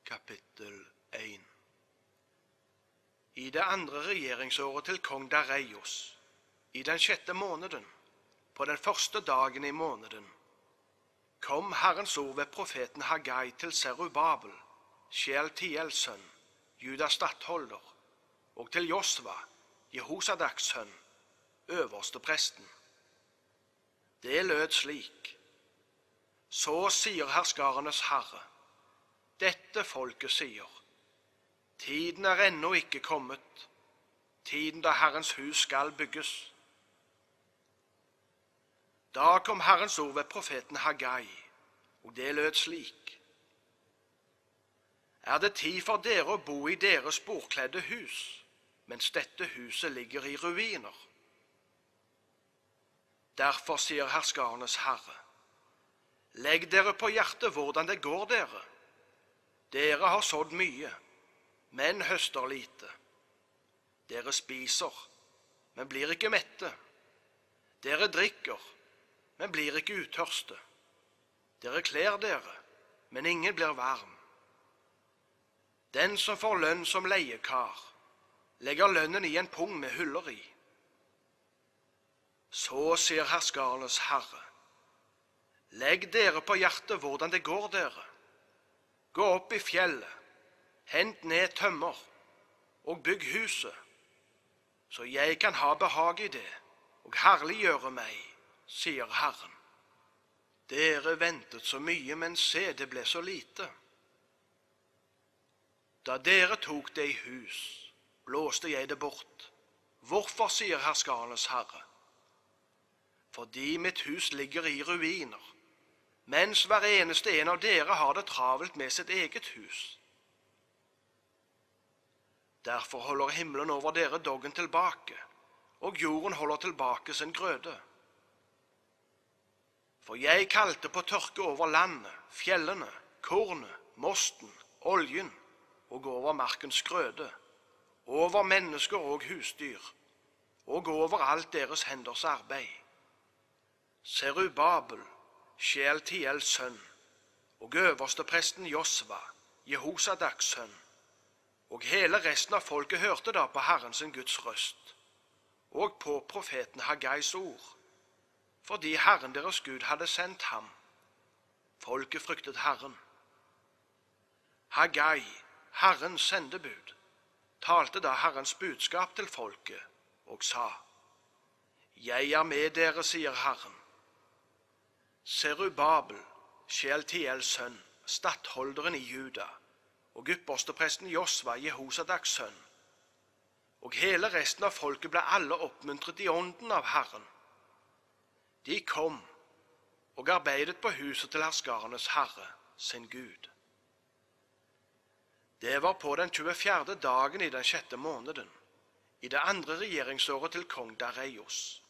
Kapittel 1. I det andre regjeringsåret til kong Dareios, i den 6. måneden, på den første dagen i måneden, kom Herrens ord ved profeten Hagai til Serubabel, Shealtiels sønn, Judas stattholder, og til Josva, Jehosadaks sønn, øverste presten. Det lød slik: Så sier herskarenes Herre, dette folket sier: Tiden er ennå ikke kommet, tiden da Herrens hus skal bygges. Da kom Herrens ord ved profeten Hagai, og det lød slik: Er det tid for dere å bo i deres bordkledde hus, mens dette huset ligger i ruiner? Derfor sier herskarenes Herre: Legg dere på hjertet hvordan det går dere. Dere har sådd mye, men høster lite. Dere spiser, men blir ikke mette. Dere drikker, men blir ikke utørste. Dere kler dere, men ingen blir varm. Den som får lønn som leiekar, legger lønnen i en pung med huller i. Så sier herskarenes Herre: Legg dere på hjertet hvordan det går dere. Gå opp i fjellet, hent ned tømmer, og bygg huset, så jeg kan ha behag i det og herliggjøre meg, sier Herren. Dere ventet så mye, men se, det ble så lite. Da dere tok det i hus, blåste jeg det bort. Hvorfor, sier herskarenes Herre? Fordi mitt hus ligger i ruiner, mens hver eneste en av dere har det travelt med sitt eget hus. Derfor holder himmelen over dere doggen tilbake, og jorden holder tilbake sin grøde. For jeg kalte på tørke over landet, fjellene, kornet, mosten, oljen, og over markens grøde, over mennesker og husdyr, og over alt deres henders arbeid. Serubabel, Shealtiels sønn, og øverstepresten Josva, Jehosadaks sønn, og hele resten av folket hørte da på Herrens Guds røst, og på profeten Hagais ord, fordi Herren deres Gud hadde sendt ham. Folket fryktet Herren. Hagai, Herrens sendebud, talte da Herrens budskap til folket, og sa: Jeg er med dere, sier Herren. Serubabel, Shealtiels sønn, stattholderen i Juda, og ypperstepresten Josva, Jehosadaks sønn, og hele resten av folket ble alle oppmuntret i ånden av Herren. De kom og arbeidet på huset til herskarenes Herre, sin Gud. Det var på den 24. dagen i den 6. måneden, i det andre regjeringsåret til kong Dareios.